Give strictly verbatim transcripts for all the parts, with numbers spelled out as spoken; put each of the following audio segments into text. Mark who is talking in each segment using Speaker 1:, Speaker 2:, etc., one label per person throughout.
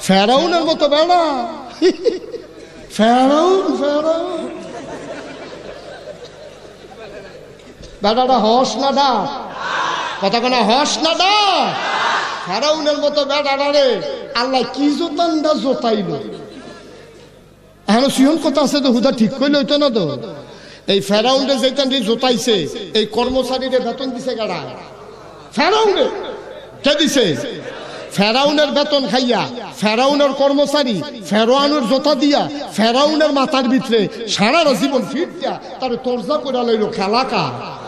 Speaker 1: ফেরাউনের মতো বেড়া ফেরাউন ফেরাউন বেড়াটা হস না ডাক কথা কোনা হস না ডাক ফেরাউনের মতো বেড়াটা রে আল্লাহ কি জোতানটা জোতাইল এখন সিয়ন কথা আছে তো হুদা ঠিক করলে হইতো না তো এই ফেরাউন্ডে যেতান জোতাইছে এই কর্মচারীরে বেতন দিছে গাড়া ফেরাউন্ডে কে দিছে ফেরাউনের বেতন খাইয়া ফেরাউনের কর্মচারী ফেরাউনের জোতা দিয়া ফেরাউনের মাথার ভিতরে সারা জীবন ফিট দিয়া তার তরজা করে লইল খেলাকা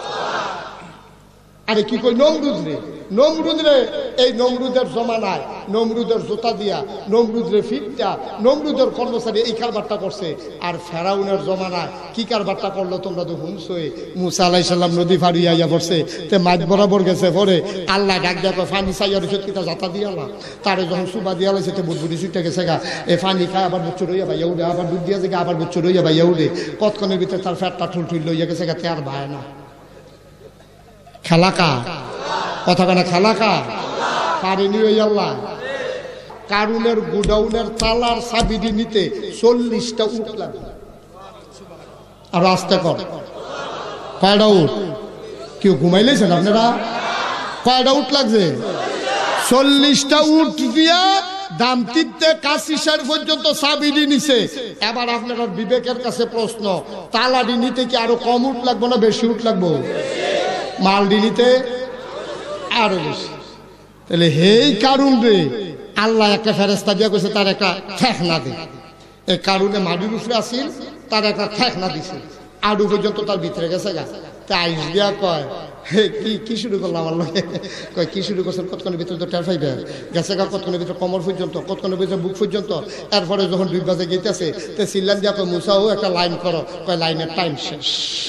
Speaker 1: আরে কি কই নমরুদ রে নমরুদ রে এই নমরুদের জমানায় নমরুদের জোতা দিয়া নমরুদ রে ফিটটা নমরুদের কর্মচারী এই কারবারটা করছে আর ফেরাউনের জমানায় কি কারবারটা করলো তোমরা তো হুমসই মুসা আলাইহিস সালাম নদী ফাড়িয়া আইয়া পড়ছে তে মাঝ বরাবর গেছে পরে আল্লাহ ডাক দেখো ফানি চাইয়া রইছে কিটা জাতা দিয়ালা তারে যখন সুবা দিয়া লাইছে তে বুদবুদি ছুটে গেছে গা এ ফানি খায় আবার বুচ্চু রইয়া ভাইয়া উড়ে আবার দুধ দিয়া যায় আবার বুচ্চু রইয়া ভাইয়া উড়ে কতক্ষণের ভিতরে তার ফ্যাটটা ঠুল ঠুল লইয়া গেছে গা তে আর ভাই না খেলাকা কথা কেনা খেলাকা পারেনি ওই আল্লাহ কারুনের গোডাউনের তালার চাবিটি নিতে চল্লিশটা উট লাগবে আর আস্তে কর কয়টা উট কেউ ঘুমাইলেছেন আপনারা কয়টা উট লাগছে চল্লিশটা উট দিয়া দামতিতে কাশিসার পর্যন্ত চাবিটি নিছে এবার আপনার বিবেকের কাছে প্রশ্ন তালাটি নিতে কি আরো কম উট লাগবো না বেশি উট লাগবো মালডি নিতে আরো বেশি তাহলে হেই কারুন রে আল্লাহ একটা ফেরেস্তা দিয়া কইছে তার একটা ঠেকনা দে এই কারুনে মাটির উপরে আসিল তার একটা ঠেকনা দিছে আডু পর্যন্ত তার ভিতরে গেছে গা তাই দিয়া কয় হে কি কি শুরু করলাম আমার লগে কয় কি শুরু করছেন কতক্ষণের ভিতরে তো টের পাইবে গেছে গা কতক্ষণের ভিতরে কোমর পর্যন্ত কতক্ষণের ভিতরে বুক পর্যন্ত এরপরে যখন দুই বাজে গেতেছে তো সিল্লান দিয়া কয় মুসাও একটা লাইন করো কয় লাইনের টাইম শেষ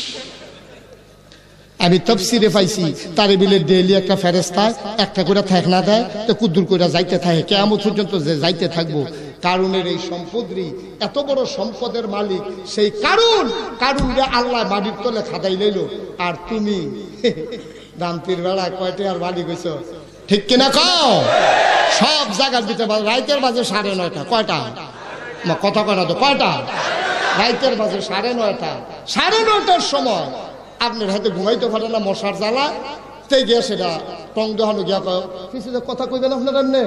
Speaker 1: আমি তফসিরে পাইছি তার বিলে ডেইলি একটা ফেরেস্তা একটা করে ঠেকনা দেয় তো কুদ্দুর করে যাইতে থাকে কিয়ামত পর্যন্ত যে যাইতে থাকবো কারুনের এই সম্পদরি এত বড় সম্পদের মালিক সেই কারুন কারুন রে আল্লাহ বাড়ির তলে খাদাই লইল আর তুমি দামতির বেলা কয়টা আর বাড়ি গেছো ঠিক কিনা কও সব জায়গার ভিতরে রাইতের বাজে সাড়ে নয়টা কয়টা কথা কয় না তো কয়টা রাইতের বাজে সাড়ে নয়টা সাড়ে নয়টার সময় আপনার হাতে ঘুমাইতে পারে না মশার জ্বালা তাই গিয়া সেটা টং দোহানো গিয়া কিছু কথা কইবেন আপনার এমনি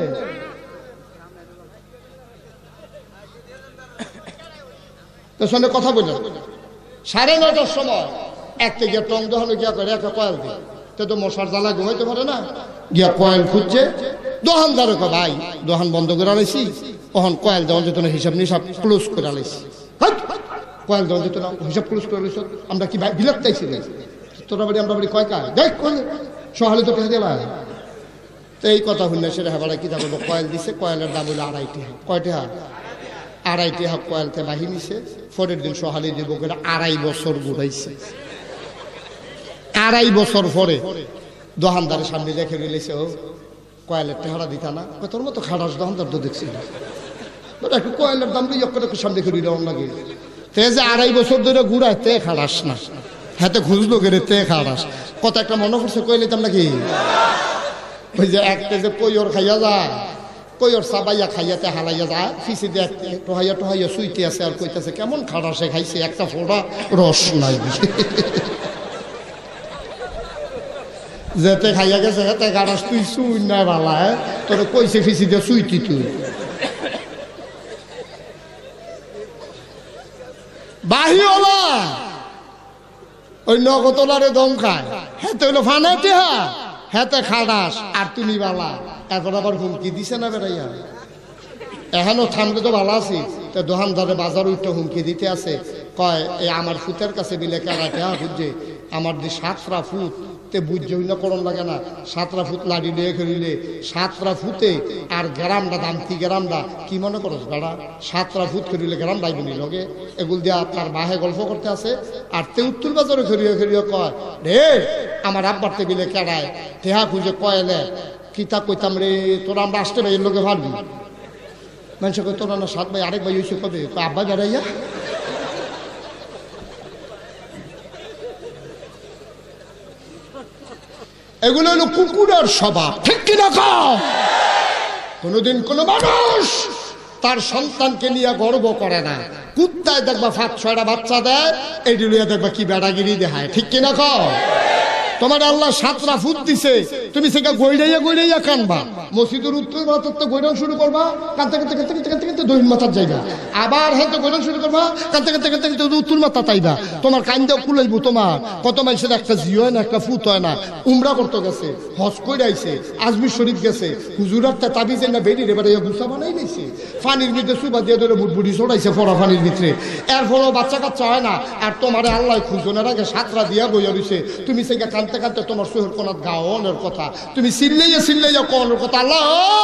Speaker 1: তো সঙ্গে কথা বললেন সাড়ে নয়টার সময় একটা গিয়া টং দোহানো গিয়া করে একটা কয়েল দিয়ে তো তো মশার জ্বালা ঘুমাইতে পারে না গিয়া কয়েল খুঁজছে দোহানদার কয় ভাই দোহান বন্ধ করে আলাইছি তখন কয়েল দেওয়ার যেত না হিসাব নিসাব ক্লোজ করে আলাইছি কয়েল দেওয়া যেত না হিসাব ক্লোজ করে আলাইছ আমরা কি ভাই বিলাত চাইছি তোরা বাড়ি আমরা বাড়ি কয় কাজ দেখ সহালে তো পেয়ে দেবা তো এই কথা শুনলে সেটা হেবারা কি থাকবো কয়েল দিছে কয়েলের দাম হইলো আড়াইটি হাত কয়টি হাত আড়াইটি হাত কয়েলতে বাহি নিছে পরের দিন সহালে দিব করে আড়াই বছর ঘুরাইছে আড়াই বছর পরে দোকানদারের সামনে রেখে রইলেছে ও কয়েলের টেহারা দিতা না তোর মতো খাটাস দোকানদার তো দেখছি একটু কয়েলের দাম দিয়ে একটু সামনে রেখে রইল লাগে তে যে আড়াই বছর ধরে ঘুরায় তে খাটাস না হাতে খুঁজলো গেলে তে খাটাস কত একটা মনে করছে কয়ে নিতাম নাকি ওই যে এক কেজি কইর খাইয়া যায় কইর চাবাইয়া খাইয়াতে হালাইয়া যায় ফিসি দিয়ে টোহাইয়া টোহাইয়া সুইতে আছে আর কইতেছে কেমন খাটাসে খাইছে একটা ফোড়া রস নাই যেতে খাইয়া গেছে হেতে গাড়াস তুই সুই নাই বালা তোর কইছে ফিসি দিয়ে সুইতি তুই বাহিওলা ওই নগতলারে দম খায় হেতে হইলো ফানাতে হা হেতে খাড়াস আর তুমি বালা এখন আবার হুমকি দিছে না বেড়াইয়া এখনো থামলে তো ভালো আছি তো দোকানদারে বাজার উঠতে হুমকি দিতে আছে কয় এই আমার ফুতের কাছে বিলে কেনাতে হা বুঝছে আমার যে সাতটা ফুট তে বুঝছে না করণ লাগে না সাতটা ফুট লাড়ি লিয়ে খেলিলে সাতটা ফুটে আর গ্রামটা দামতি গ্রামটা কি মনে করস বেড়া সাতটা ফুট খেলিলে গ্রাম ডাইবনি লগে এগুল দিয়ে আপনার বাহে গল্প করতে আছে আর তে উত্তর বাজারে খেলিয়ে খেলিয়ে কয় রে আমার আব্বার টেবিলে কেড়ায় তেহা খুঁজে কয়লে কিতা কইতাম রে তোরা আমরা আসতে ভাইয়ের লোকে ভাববি মানুষ কই তোরা না সাত ভাই আরেক ভাই হয়েছে কবে আব্বা বেড়াইয়া এগুলো হলো কুকুরের স্বভাব ঠিক কিনা কও কোনদিন কোন মানুষ তার সন্তানকে নিয়ে গর্ব করে না। কুত্তায় দেখবা পাঁচ ছয়টা বাচ্চা দেয়, এইটি লইয়া দেখবা কি বেড়াগিরি দেখায়, ঠিক কিনা কও? তোমার আল্লাহ সাতটা ফুট দিছে, তুমি সেটা গইড়াইয়া গইড়াইয়া কানবা। মসজিদের উত্তর মাথার তো গইড়ান শুরু করবা, কানতে কানতে কানতে কানতে কানতে কানতে দক্ষিণ মাথার যাইবা, আবার হয়তো গইড়ান শুরু করবা, কানতে কানতে কানতে কানতে উত্তর মাথা তাইবা। তোমার কান্দেও কুলাইব। তোমার কত মানুষের একটা জি হয় না, একটা ফুট হয় না। উমরা করতে গেছে, হজ করে আইছে, আজমির শরীফ গেছে, হুজুরার তাবিজে না বেরিয়ে এবারে গুছা বানাই নিছে, পানির ভিতরে সুবা দিয়ে ধরে বুটবুটি ছড়াইছে পড়া পানির ভিতরে, এরপরও বাচ্চা কাচ্চা হয় না। আর তোমার আল্লাহ খুঁজনের আগে সাতরা দিয়া বইয়া রইছে, তুমি সেটা কানতে কানতে তোমার সোহের কোনার গাওনের কথা, তুমি চিল্লাইয়া চিল্লাইয়া কোনের কথা। আল্লাহ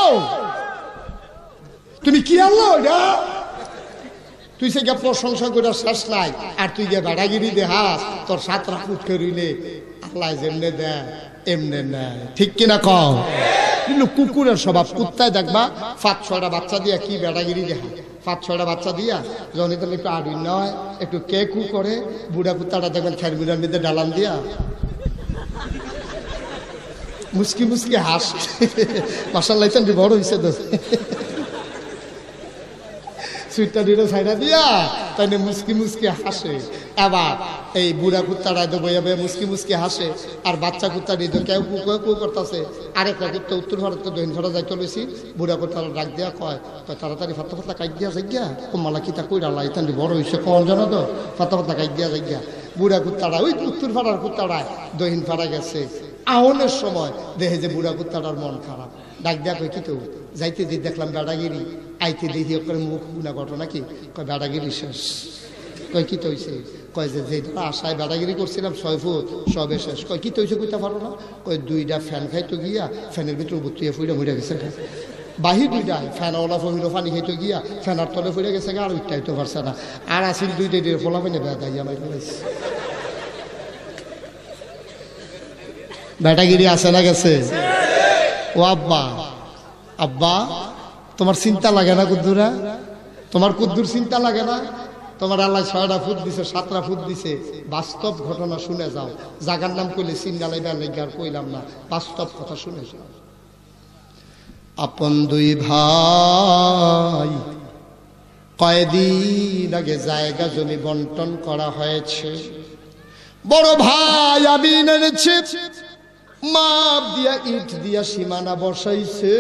Speaker 1: তুমি কি আল্লাহ ওইটা? তুই সে গিয়া প্রশংসা করে শেষ নাই, আর তুই গিয়ে বেড়াগিরি দেহাস, তোর সাতরা ফুটকে রইলে আল্লাহ যেমনে দেয় এমনে নেয়, ঠিক কিনা কও? কিন্তু কুকুরের স্বভাব, কুত্তায় দেখবা পাঁচ ছয়টা বাচ্চা দিয়া কি বেড়াগিরি দেখা, পাঁচ ছয়টা বাচ্চা দিয়া যখন তাহলে একটু আড়ি নয়, একটু কে কু করে, বুড়া কুত্তাটা দেখবেন খের বুড়ার মধ্যে ডালান দিয়া মুসকি মুসকি হাস, মাশাআল্লাহ বড় হয়েছে তো, সুইটটা দিলে ছাইড়া দিয়া তাই মুসকি মুসকি হাসে। এবার এই বুড়া কুত্তাটা তো বইয়া বইয়া মুসকি মুসকি হাসে, আর বাচ্চা কুত্তা দিয়ে কেউ কু কেউ কু করতেছে। আরেকটা কুত্তা উত্তর ভারত দক্ষিণ ভারত যাই চলেছি, বুড়া কুত্তারা ডাক দিয়া কয়, তাড়াতাড়ি ফাতা ফাতা কাইট দিয়া যাই গিয়া, কমালা কিতা কইরা লাই তান্ডি বড় হয়েছে কন জানো তো, ফাতা ফাতা কাইট দিয়া যাই গিয়া। বুড়া কুত্তাটা ওই উত্তর পাড়ার কুত্তাটা দক্ষিণ পাড়া গেছে, আহনের সময় দেখে যে বুড়া কুত্তাটার মন খারাপ, ডাক দিয়া কই কি তো যাইতে দিয়ে দেখলাম বেড়াগিরি, আইতে দেখি ওখানে মুখ গুনা ঘটনা কি, কয় বেড়াগিরি শেষ। কয় কি তৈছে? কয় যে যে আশায় বেড়াগিরি করছিলাম ছয় ফুট সবে শেষ। কয় কি তৈছে কইতে পারো না? কয় দুইটা ফ্যান খাইতো গিয়া ফ্যানের ভিতরে বুত্তিয়ে ফুইটা মরে গেছে, বাহির দুইটা ফ্যানওয়ালা ফহিল পানি খাইতো গিয়া ফ্যানার তলে ফুড়ে গেছে, আর উঠতে পারছে না। আর আসিল দুইটা দিয়ে ফোলা পানি বেড়াইয়া মাই ফেলাইছে। বেটাগিরি আছে না গেছে? ও আব্বা, আব্বা তোমার চিন্তা লাগে না কুদ্দুরা? তোমার কুদ্দুর চিন্তা লাগে না? তোমার আল্লাহ ছয়টা ফুট দিছে, সাতটা ফুট দিছে, বাস্তব ঘটনা শুনে যাও। জাগার নাম কইলে সিন্নালাই বেলাইগে আর কইলাম না, বাস্তব কথা শুনে যাও। আপন দুই ভাই কয়েকদিন আগে জায়গা জমি বন্টন করা হয়েছে। বড় ভাই আমি এনেছে, মাপ দিয়া ইট দিয়া সীমানা বসাইছে।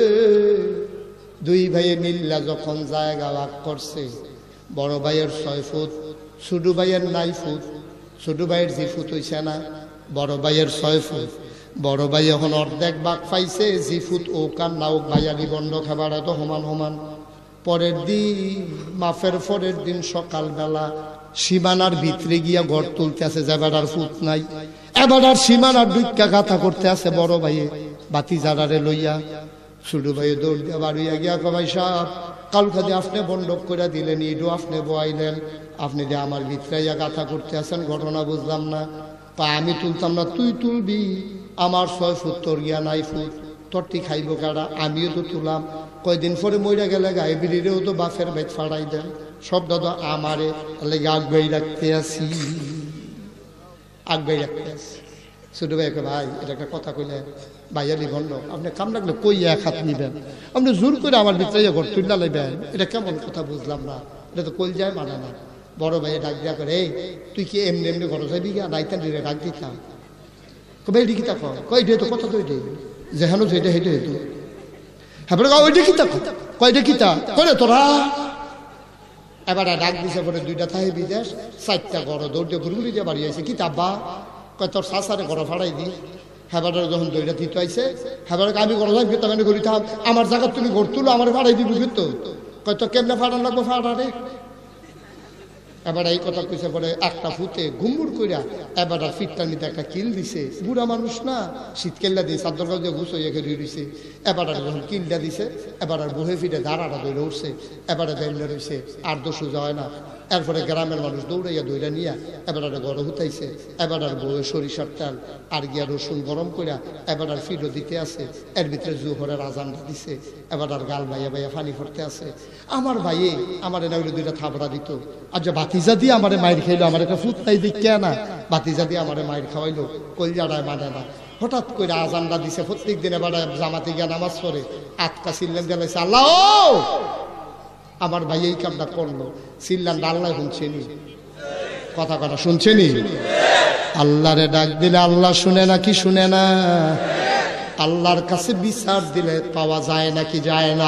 Speaker 1: দুই ভাইয়ে মিল্লা যখন জায়গা ভাগ করছে, বড় ভাইয়ের ছয় ফুট, ছোট ভাইয়ের নাই ফুট। ছোট ভাইয়ের যে ফুট হইছে না, বড় ভাইয়ের ছয় ফুট। বড় ভাই এখন অর্ধেক ভাগ পাইছে, যে ফুট ও কান না ও ভাইয়ালি বন্ধ খাবার এত সমান সমান। পরের দিন মাফের পরের দিন সকালবেলা সীমানার ভিতরে গিয়া ঘর তুলতে আছে, যাবার ফুট নাই। এবার আর সীমানার দুইটা গাথা করতে আছে বড় ভাইয়ে বাতি জারারে লইয়া। ছোট ভাইয়ে দৌড় দিয়া বাড়িয়া গিয়া কবাই সাহেব, কালকা দিয়ে আপনি বন্ধক করে দিলেন, ইডো আপনি বয়াইলেন, আপনি যে আমার ভিতরে গাথা করতে আছেন, ঘটনা বুঝলাম না। তা আমি তুলতাম না, তুই তুলবি, আমার ছয় ফুট তোর গিয়া নাই ফুট, তোরটি খাইব কারা, আমিও তো তুলাম। কয়দিন পরে মইরা গেলে গাইবিরিরেও তো বাফের বেদ ফাড়াই দেন, সব দাদা আমারে লেগে আগ্রহী রাখতে আসি, আগ্রহী রাখতে আসি। ছোট ভাইকে ভাই এটা একটা কথা কইলে ভাইয়ালি বন্ধ, আপনি কাম লাগলে কই এক হাত নিবেন, আপনি জোর করে আমার ভিতরে ঘর তুললা লাইবেন, এটা কেমন কথা বুঝলাম না, এটা তো কইল যায় মানে না। বড় ভাইয়ে ডাক দিয়া করে, এই তুই কি এমনি এমনি ঘর যাবি গিয়া, নাইতেন রে ডাক দিতাম। কবে এটি কিতা কয় ডে তো কথা তো এটি যেহেন যেটা হেঁটে হেঁটু, হ্যাঁ বলে ওইটা কিতা কয়টা কিতা করে তোরা। এবার ডাক দিছে পরে দুইটা থাহে বিদেশ, চারটা গড় দৌড়ে ঘুরঘুরি দিয়ে বাড়ি আইছে। কি তাব্বা কয় তোর শাসারে গড় ফাড়াই দি। হেবার যখন দইটা দিতে আইছে, হেবার আমি গড় যাই ফিরতাম ঘুরি থাম, আমার জায়গা তুমি ঘর তুলো আমার ফাড়াই দিবি ফিরতো। কয় তো কেমনে ফাড়ান লাগবো ফাড়ারে। এবার এই কথা কইছে পরে একটা ফুটে ঘুমুর কইরা এবার ফিটটার নিতে একটা কিল দিছে। বুড়া মানুষ না, শীতকেল্লা দিয়ে চাদর গাছ দিয়ে ঘুষ হইয়া ঘুরিয়ে দিছে। এবার যখন কিলটা দিছে, এবার আর বহে ফিটে দাঁড়াটা দৌড়ে উঠছে, এবারে দৌড়ে রয়েছে, আর দোষও যায় না। এরপরে গ্রামের মানুষ দৌড়াইয়া দৌড়া নিয়া এবার আর গড় হুতাইছে। এবার আর বউয়ের সরিষার তেল আর গিয়া রসুন গরম করিয়া এবার আর ফিডো দিতে আছে। এর ভিতরে জোহরের আজানটা দিছে, এবার আর গাল বাইয়া বাইয়া পানি ফুটতে আছে। আমার ভাইয়ে আমার এনে দুইটা থাবড়া দিত, আর যে বাতিজা দিয়ে আমার মায়ের খাইলো, আমার একটা ফুট নাই দিক না, বাতিজা দিয়ে আমার মায়ের খাওয়াইলো, কলজাড়ায় মানে না। হঠাৎ করে আজানটা দিছে, প্রত্যেক দিন এবার জামাতে গিয়া নামাজ পড়ে আটকা সিল্লেন জ্বালাইছে, আল্লাহ আমার ভাই এই কামটা করলো, চিল্লান আল্লাহ শুনছেনি, কথা কথা শুনছেনি? আল্লাহরে ডাক দিলে আল্লাহ শুনে না কি শুনে না? আল্লাহর কাছে বিচার দিলে পাওয়া যায় নাকি যায় না?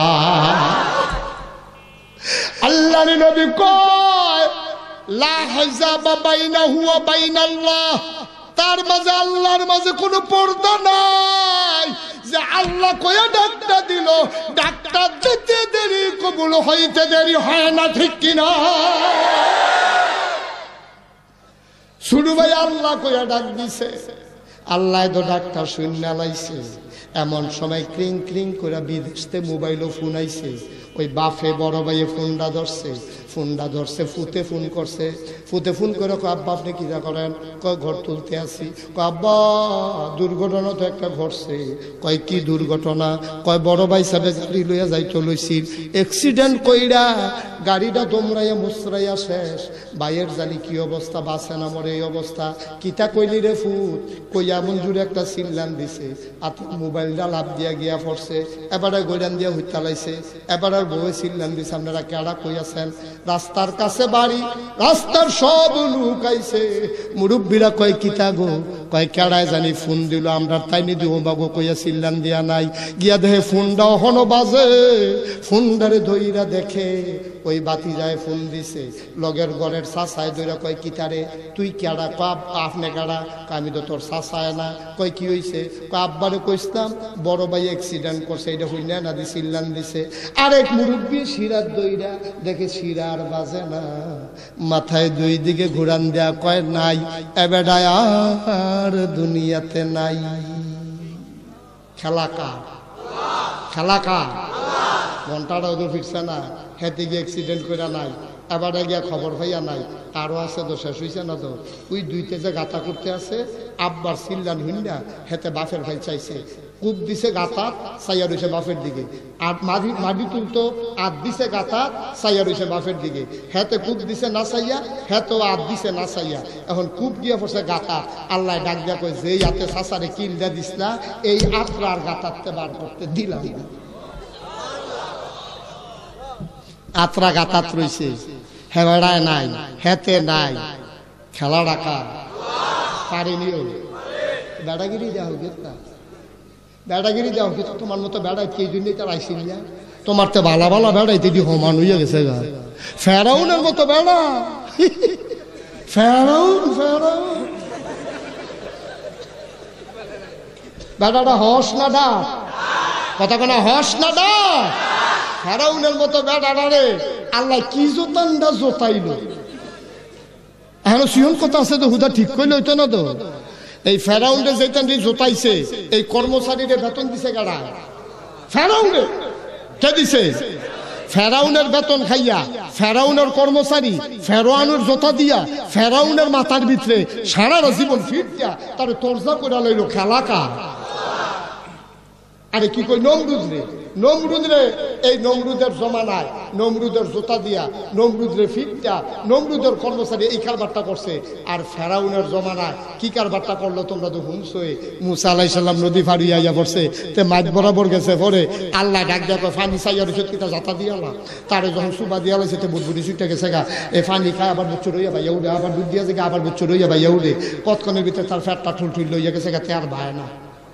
Speaker 1: আল্লাহর নবী কয় লা হিজাবা বাইনাহু ওয়া বাইনাল্লাহ, তার মাঝে আল্লাহর মাঝে কোনো পর্দা নাই। যে আল্লাহ কয়া ডাকটা দিল, ডাকটা দিতে দেরি কবুল হইতে দেরি হয় না, ঠিক কিনা? শুরু ভাই আল্লাহ কয়া ডাক দিছে, আল্লাহ তো ডাকটা শূন্য লাইছে। এমন সময় ক্রিং ক্রিং করে বিদেশতে মোবাইলও ফোন আইছে। ওই বাফে বড় ভাইয়ে ফোনটা ধরছে, ফোনটা ধরছে ফুতে ফোন করছে, ফুতে ফোন করে কয় আব্বা আপনি কিনা করেন? কয় ঘর তুলতে আসি। কয় আব্বা দুর্ঘটনা তো একটা ঘটছে। কয় কি দুর্ঘটনা? কয় বড় ভাই সাহেব গাড়ি লইয়া যাইতো লইছিল, অ্যাক্সিডেন্ট কইরা গাড়িটা দমরাইয়া মুসরাইয়া শেষ। ভাইয়ের জানি কি অবস্থা, বাঁচে না মরে এই অবস্থা। কিতা কইলি রে ফুট? কইয়া এমন জুড়ে একটা চিল্লান দিছে, আর মোবাইলটা লাভ দিয়া গিয়া পড়ছে। এবারে গৈরান দিয়া হইতা লাইছে, এবারে বউয়ে চিল্লান দিছে আপনারা কেডা কইয়াছেন? রাস্তার কাছে বাড়ি, রাস্তার সব লোক আইছে। মুরব্বীরা কয় কিতা গো? কয় কেডায় জানি ফোন দিল, আমরা তাই নি দিব বাবু কইয়া চিল্লান দিয়া নাই। গিয়া দেখে ফোনটা হনো বাজে, ফোনটারে ধইরা দেখে ওই বাতি যায় ফোন দিছে। লগের ঘরের চাচায় দইরা কয় কিতারে তুই কেডা? কয় আপনি কেডা? আমি তো তোর চাচায় না। কয় কি হইছে? কয় আব্বারে কইছিলাম বড় ভাই অ্যাক্সিডেন্ট করছে, এটা হই না দি চিল্লান দিছে। আরেক মুরব্বী শিরার দইরা দেখে শিরার বাজে না, মাথায় দুই দিকে ঘুরান দেয়া কয় নাই এবেডায় আর দুনিয়াতে নাই। খেলা কার? খেলা কার? ঘন্টাটা ওদের ফিরছে না, হেঁটে গিয়ে অ্যাক্সিডেন্ট করে নাই, এবারে গিয়া খবর পাইয়া নাই। আরও আছে তো, শেষ হইছে না তো। ওই দুইতে যে গাতা করতে আছে, আব্বার চিল্লান হইনা হেতে বাফের ভাই চাইছে, কূপ দিছে গাতা, চাইয়া রয়েছে বাফের দিকে। আর মাটি মাটি তুলতো, আত দিছে গাতা, চাইয়া রয়েছে বাফের দিকে। হেতে কূপ দিছে না চাইয়া, হেতেও আত দিছে না চাইয়া। এখন কূপ গিয়া পড়ছে গাতা। আল্লাহ ডাক দিয়া কয় যেই হাতে চাচারে কিলটা দিস না, এই আত্রা আর গাতাতে বার করতে দিলাম না। আত্রা গাতাত রয়েছে, হেবেড়ায় নাই, হেতে নাই। খেলা রাখা পারিনিও। বেড়াগিরি যাও গেতা, বেড়াগিরি যাও গেত। তোমার মতো বেড়াই কে জন্যই তার আইসিল না। তোমার তো ভালা ভালা বেড়াইতে দি হমান হইয়া গেছে গা। ফেরাউনের মতো বেড়া, ফেরাউন ফেরাউন বেড়াটা হস না ডাক, কথা কোনা হস না ডাক। ফেরাউনের মতো বেড়াটা রে আল্লাহ কি জোতানটা জোতাইল। এখন সিয়ন কথা আছে তো, হুদা ঠিক কইলে হইতো না তো। এই ফেরাউন্ডে যেটা জোতাইছে, এই কর্মচারীরে বেতন দিছে গাড়া। ফেরাউন্ডে কে দিছে? ফেরাউনের বেতন খাইয়া ফেরাউনের কর্মচারী ফেরাউনের জোতা দিয়া ফেরাউনের মাথার ভিতরে সারা জীবন ফিট দিয়া তার তরজা করে লইল। খেলা কার? আরে কি কই নমরুদ রে, নমরুদ রে এই নমরুদের জমানায় নমরুদের জোতা দিয়া নমরুদ রে ফিটটা নমরুদের কর্মচারী এই কারবারটা করছে। আর ফেরাউনের জমানায় কি কারবারটা করলো তোমরা তো শুনছোই। মুসা আলাইহিস সালাম নদী পাড়ি আইয়া পড়ছে, তে মাছ বরাবর গেছে। পরে আল্লাহ ডাক দিয়া কয় ফানি চাইয়া রইছে, কিতা জাতা দিয়ালা। তারে যখন সুবা দিয়া লাইছে তে বুদবুদি ছুটে গেছে গা। এই ফানি খায় আবার বুচ্চু রইয়া ভাইয়া উড়ে, আবার দুধ দিয়া যায় আবার বুচ্চু রইয়া ভাইয়া উড়ে। কতক্ষণের ভিতরে তার ফ্যাটটা ঠুল ঠুল লইয়া গেছে গা, তে আর ভাই না।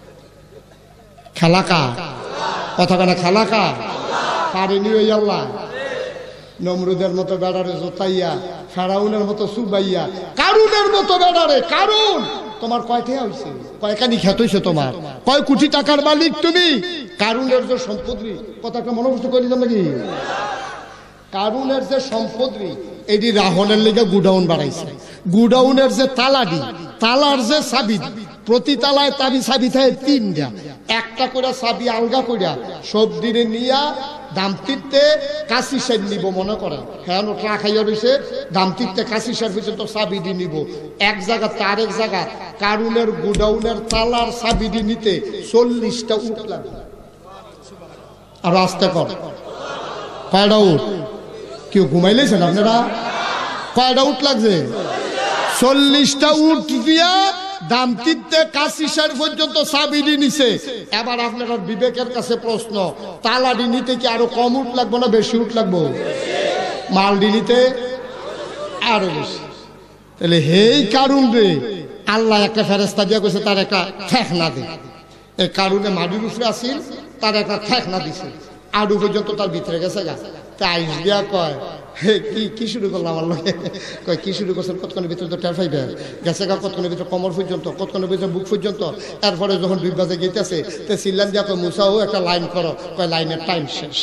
Speaker 1: খেলা কার? কথা কানা খেলা কার? পারেনি ওই আল্লাহ। নমরুদের মতো বেড়ারে জোতাইয়া, ফেরাউনের মতো সুবাইয়া, কারুনের মতো বেড়ারে। কারুন তোমার কয়টা হয়েছে? কয়খানি খেত হয়েছে তোমার? কয় কোটি টাকার মালিক তুমি? কারুনের যে সম্পত্তি, কথাটা মনোভূত করে যান নাকি? কারুনের যে সম্পত্তি এটি রাহনের লেগে গুডাউন বাড়াইছে। গুডাউনের যে তালাডি, তালার যে চাবি, প্রতি তালায় তাবি চাবি থাকে তিনটা, একটা করে চাবি আলগা করিয়া সব দিনে নিয়া দামতিতে কাশি সার নিব মনে করে। হ্যাঁ ট্রাক খাইয়া রয়েছে, দামতিতে কাশি সার পর্যন্ত চাবি দিয়ে নিব। এক জায়গা তার এক জায়গা কারুনের গুডাউনের তালার চাবি দিয়ে নিতে চল্লিশটা উঠ লাগে। আর আস্তে কর কয়টা উঠ? কেউ ঘুমাইলেছেন আপনারা? কয়টা উঠ লাগছে? চল্লিশটা উঠ দিয়া দামতিতে কাশিসার পর্যন্ত চাবিডি নিছে। এবার আপনার বিবেকের কাছে প্রশ্ন, তালাডি নিতে কি আরো কম উঠ লাগবো না বেশি উঠ লাগবো? মালডি নিতে আরো বেশি। তাহলে হেই কারণ রে আল্লাহ একটা ফেরেস্তা দিয়া কইছে তার একটা ঠেকনা দে। এই কারণে মাটির উপরে আসিল, তার একটা ঠেকনা দিছে, আডু পর্যন্ত তার ভিতরে গেছে গা। তাই দিয়া কয় হে কি কি শুরু করলাম আমার লোকে, কয় কি শুরু করছেন, কতক্ষণের ভিতরে তো টের পাইবে গেছে গা, কতক্ষণের ভিতরে কোমর পর্যন্ত, কতক্ষণের ভিতরে বুক পর্যন্ত। এরপরে যখন দুই বাজে গেতেছে তো সিল্লান দিয়া কয় মুসাও একটা লাইন করো, কয় লাইনের টাইম শেষ।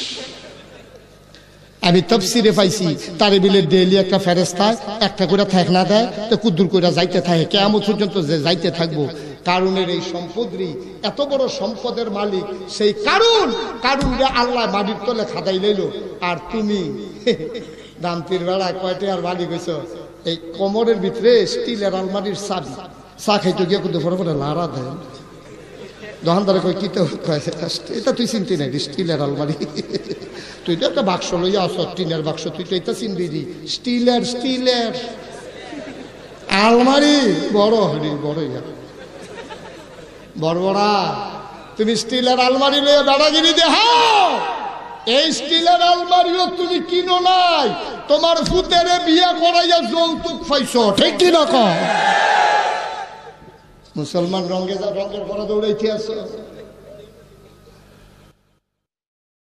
Speaker 1: আমি তফসিরে পাইছি তারে বিলে ডেইলি একটা ফেরেস্তা একটা করে ঠেকনা দেয়, তো কুদ্দুর করে যাইতে থাকে কিয়ামত পর্যন্ত যে যাইতে থাকবো। কারুনের এই সম্পদরি এত বড় সম্পদের মালিক সেই কারণ, কারুনরে আল্লাহ মাটির তলে খাদাই লইল। আর তুমি দামতির বেড়ায় কয়টা আর মালিক হইছ, এই কোমরের ভিতরে স্টিলের আলমারির চাবি, চা খাইতে গিয়ে কিন্তু বড় বড় লাড়া দেয়। দোকানদারে কয় কি তো এটা তুই চিনতি না, স্টিলের আলমারি, তুই তো একটা বাক্স লইয়া আস, টিনের বাক্স, তুই তো এটা চিনবি নি, স্টিলের স্টিলের আলমারি বড় হরি বড় ইয়া বড় বড়া। তুমি স্টিলের আলমারি লইয়া বেড়াগিরি দেখাও, এই স্টিলের আলমারিও তুমি কিনো নাই, তোমার ফুতেরে বিয়া করাইয়া যৌতুক পাইছো, ঠিক কি না? মুসলমান রঙে যা রঙের পরা দৌড়াইতে আছো।